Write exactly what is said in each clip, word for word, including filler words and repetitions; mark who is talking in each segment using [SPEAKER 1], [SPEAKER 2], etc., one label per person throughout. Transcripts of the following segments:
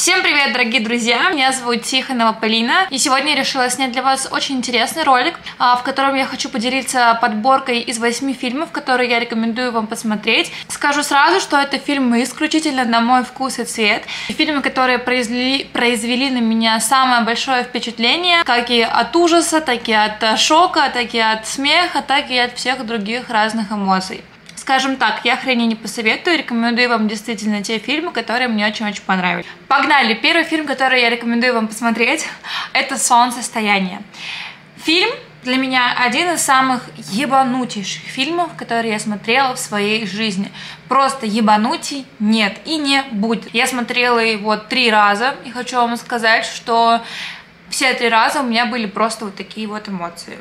[SPEAKER 1] Всем привет, дорогие друзья! Меня зовут Тихонова Полина, и сегодня я решила снять для вас очень интересный ролик, в котором я хочу поделиться подборкой из восьми фильмов, которые я рекомендую вам посмотреть. Скажу сразу, что это фильмы исключительно на мой вкус и цвет. Фильмы, которые произвели, произвели на меня самое большое впечатление, как и от ужаса, так и от шока, так и от смеха, так и от всех других разных эмоций. Скажем так, я хрени не посоветую, рекомендую вам действительно те фильмы, которые мне очень-очень понравились. Погнали! Первый фильм, который я рекомендую вам посмотреть, это «Солнцестояние». Фильм для меня один из самых ебанутейших фильмов, которые я смотрела в своей жизни. Просто ебанутей нет и не будет. Я смотрела его три раза, и хочу вам сказать, что все три раза у меня были просто вот такие вот эмоции.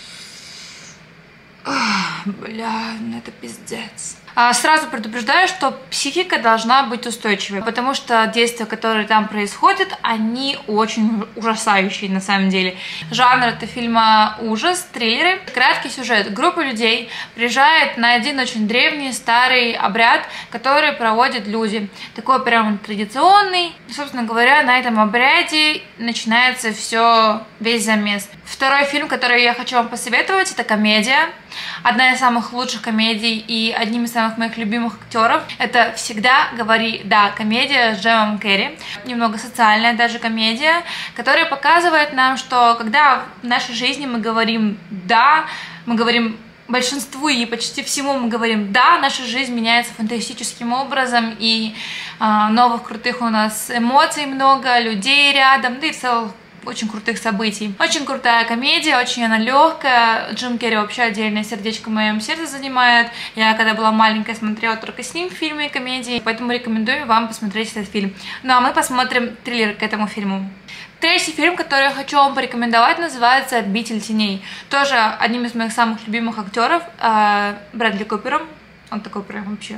[SPEAKER 1] Ах, бля, ну это пиздец. А сразу предупреждаю, что психика должна быть устойчивой, потому что действия, которые там происходят, они очень ужасающие на самом деле. Жанр это фильма ужас, триллеры. Краткий сюжет. Группа людей приезжает на один очень древний старый обряд, который проводят люди. Такой прям традиционный. Собственно говоря, на этом обряде начинается все, весь замес. Второй фильм, который я хочу вам посоветовать, это комедия. Одна из самых лучших комедий и одним из самых моих любимых актеров. Это «Всегда говори да», комедия с Джимом Керри. Немного социальная даже комедия, которая показывает нам, что когда в нашей жизни мы говорим «да», мы говорим большинству и почти всему мы говорим «да», наша жизнь меняется фантастическим образом, и э, новых крутых у нас эмоций много, людей рядом, да и в целом очень крутых событий. Очень крутая комедия, очень она легкая. Джим Керри вообще отдельное сердечко в моем сердце занимает. Я когда была маленькая смотрела только с ним фильмы и комедии, поэтому рекомендую вам посмотреть этот фильм. Ну а мы посмотрим трейлер к этому фильму. Третий фильм, который я хочу вам порекомендовать, называется «Обитель теней». Тоже одним из моих самых любимых актеров, э, Брэдли Купером. Он такой прям вообще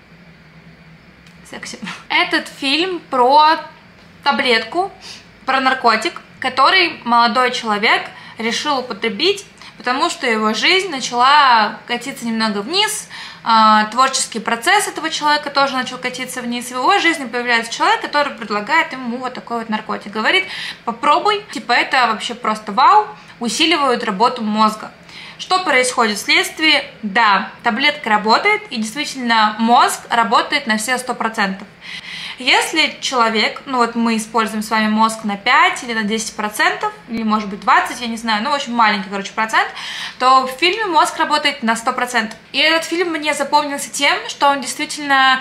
[SPEAKER 1] секси. Этот фильм про таблетку, про наркотик, который молодой человек решил употребить, потому что его жизнь начала катиться немного вниз, э, творческий процесс этого человека тоже начал катиться вниз, в его жизни появляется человек, который предлагает ему вот такой вот наркотик, говорит: попробуй, типа это вообще просто вау, усиливают работу мозга. Что происходит вследствие? Да, таблетка работает, и действительно мозг работает на все сто процентов. Если человек, ну вот мы используем с вами мозг на пять или на десять процентов, или может быть двадцать, я не знаю, ну очень маленький, короче, процент, то в фильме мозг работает на сто процентов. И этот фильм мне запомнился тем, что он действительно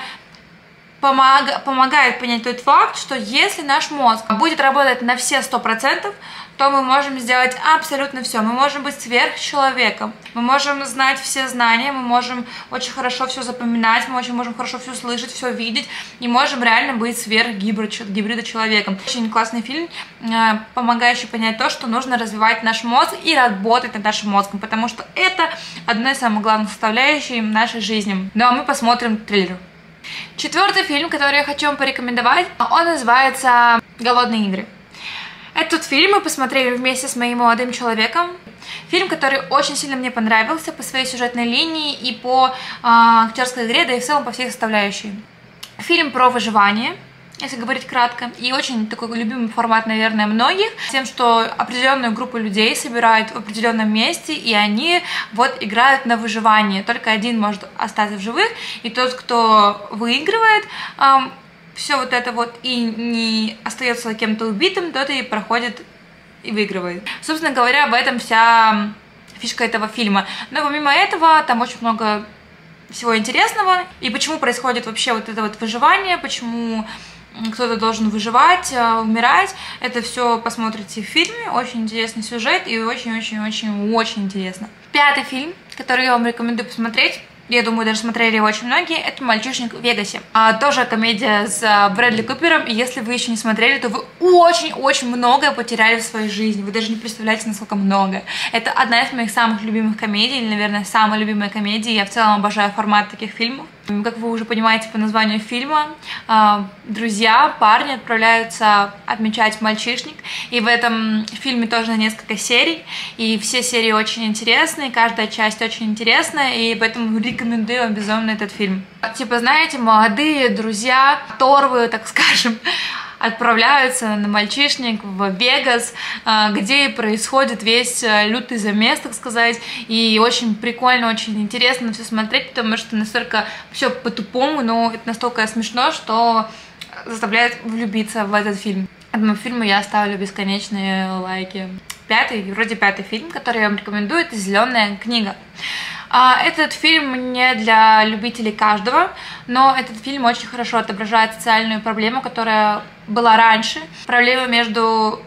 [SPEAKER 1] помог, помогает понять тот факт, что если наш мозг будет работать на все сто процентов, то мы можем сделать абсолютно все. Мы можем быть сверхчеловеком, мы можем знать все знания, мы можем очень хорошо все запоминать, мы очень можем хорошо все слышать, все видеть, и можем реально быть сверхгибридочеловеком. Очень классный фильм, помогающий понять то, что нужно развивать наш мозг и работать над нашим мозгом, потому что это одна из самых главных составляющих нашей жизни. Ну а мы посмотрим трейлер. Четвертый фильм, который я хочу вам порекомендовать, он называется «Голодные игры». Этот фильм мы посмотрели вместе с моим молодым человеком. Фильм, который очень сильно мне понравился по своей сюжетной линии и по э, актерской игре, да и в целом по всей составляющей. Фильм про выживание, если говорить кратко, и очень такой любимый формат, наверное, многих, тем, что определенную группу людей собирают в определенном месте, и они вот играют на выживание. Только один может остаться в живых, и тот, кто выигрывает, э, все вот это вот и не остается кем-то убитым, тот и проходит и выигрывает. Собственно говоря, об этом вся фишка этого фильма. Но помимо этого, там очень много всего интересного. И почему происходит вообще вот это вот выживание, почему кто-то должен выживать, умирать, это все посмотрите в фильме. Очень интересный сюжет и очень-очень-очень-очень интересно. Пятый фильм, который я вам рекомендую посмотреть, я думаю, даже смотрели его очень многие, это «Мальчишник в Вегасе». А, тоже комедия с Брэдли Купером, и если вы еще не смотрели, то вы очень-очень многое потеряли в своей жизни, вы даже не представляете, насколько много. Это одна из моих самых любимых комедий, или, наверное, самая любимая комедия, я в целом обожаю формат таких фильмов. Как вы уже понимаете по названию фильма, друзья, парни отправляются отмечать мальчишник, и в этом фильме тоже несколько серий, и все серии очень интересные, каждая часть очень интересная, и поэтому рекомендую вам безумно этот фильм. Типа, знаете, молодые друзья, торвы, так скажем, отправляются на мальчишник в Вегас, где происходит весь лютый замес, так сказать, и очень прикольно, очень интересно все смотреть, потому что настолько все по-тупому, но это настолько смешно, что заставляет влюбиться в этот фильм. Этому фильму я ставлю бесконечные лайки. Пятый, вроде пятый фильм, который я вам рекомендую, это «Зеленая книга». Этот фильм не для любителей каждого, но этот фильм очень хорошо отображает социальную проблему, которая была раньше. Проблема между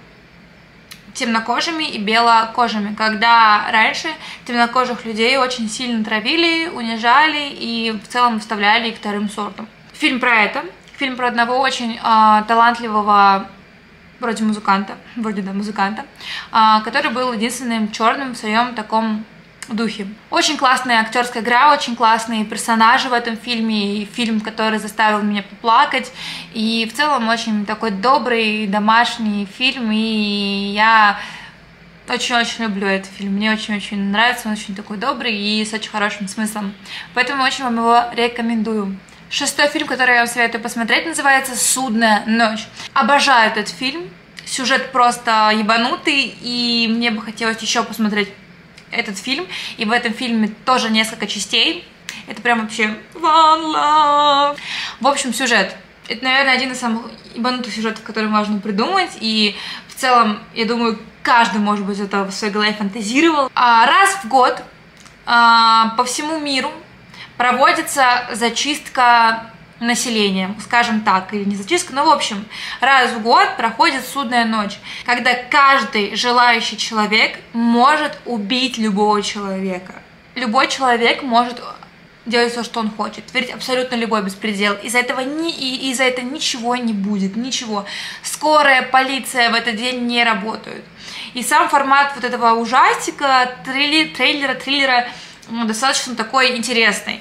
[SPEAKER 1] темнокожими и белокожими, когда раньше темнокожих людей очень сильно травили, унижали и в целом вставляли их вторым сортом. Фильм про это. Фильм про одного очень э, талантливого, вроде музыканта, вроде да, музыканта, э, который был единственным черным в своем таком духе. Очень классная актерская игра, очень классные персонажи в этом фильме, и фильм, который заставил меня поплакать, и в целом очень такой добрый домашний фильм, и я очень-очень люблю этот фильм, мне очень-очень нравится, он очень такой добрый и с очень хорошим смыслом, поэтому очень вам его рекомендую. Шестой фильм, который я вам советую посмотреть, называется «Судная ночь». Обожаю этот фильм, сюжет просто ебанутый, и мне бы хотелось еще посмотреть этот фильм, и в этом фильме тоже несколько частей. Это прям вообще one love. В общем, сюжет. Это, наверное, один из самых ебанутых сюжетов, который можно придумать, и в целом, я думаю, каждый, может быть, это в своей голове фантазировал. А раз в год а, по всему миру проводится зачистка населения, скажем так, или не зачистка, но в общем, раз в год проходит судная ночь, когда каждый желающий человек может убить любого человека. Любой человек может делать все, что он хочет, творить абсолютно любой беспредел. Из-за этого ни, и из-за этого ничего не будет, ничего. Скорая, полиция в этот день не работают. И сам формат вот этого ужастика, триллер, трейлера, триллера достаточно такой интересный.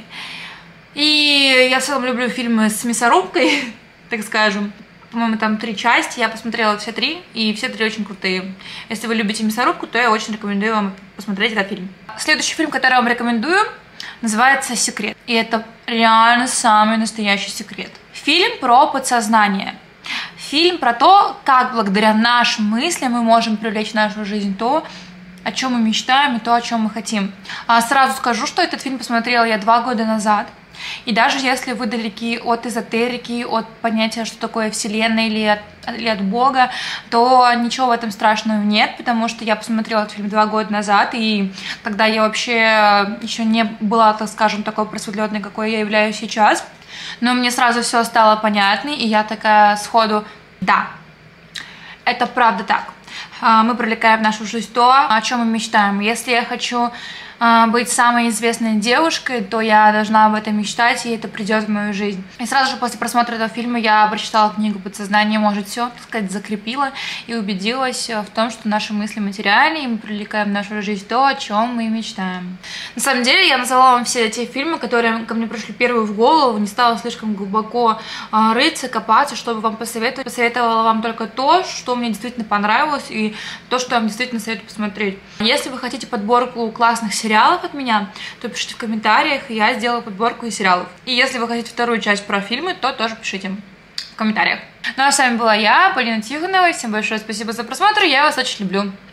[SPEAKER 1] И я в целом люблю фильмы с мясорубкой, так скажем. По-моему, там три части, я посмотрела все три, и все три очень крутые. Если вы любите мясорубку, то я очень рекомендую вам посмотреть этот фильм. Следующий фильм, который я вам рекомендую, называется «Секрет». И это реально самый настоящий секрет. Фильм про подсознание. Фильм про то, как благодаря нашим мыслям мы можем привлечь в нашу жизнь то, о чем мы мечтаем, и то, о чем мы хотим. А сразу скажу, что этот фильм посмотрела я два года назад. И даже если вы далеки от эзотерики, от понятия, что такое Вселенная или от, или от Бога, то ничего в этом страшного нет, потому что я посмотрела этот фильм два года назад, и тогда я вообще еще не была, так скажем, такой просветленной, какой я являюсь сейчас. Но мне сразу все стало понятно, и я такая сходу: да, это правда так. Мы привлекаем в нашу жизнь то, о чем мы мечтаем. Если я хочу быть самой известной девушкой, то я должна об этом мечтать, и это придет в мою жизнь. И сразу же после просмотра этого фильма я прочитала книгу «Подсознание может все», так сказать, закрепила и убедилась в том, что наши мысли материальны, и мы привлекаем в нашу жизнь то, о чем мы мечтаем. На самом деле, я назвала вам все те фильмы, которые ко мне пришли первые в голову, не стала слишком глубоко рыться, копаться, чтобы вам посоветовать. Посоветовала вам только то, что мне действительно понравилось, и то, что я вам действительно советую посмотреть. Если вы хотите подборку классных сериалов от меня, то пишите в комментариях, и я сделаю подборку из сериалов. И если вы хотите вторую часть про фильмы, то тоже пишите в комментариях. Ну а с вами была я, Полина Тихонова. Всем большое спасибо за просмотр, я вас очень люблю.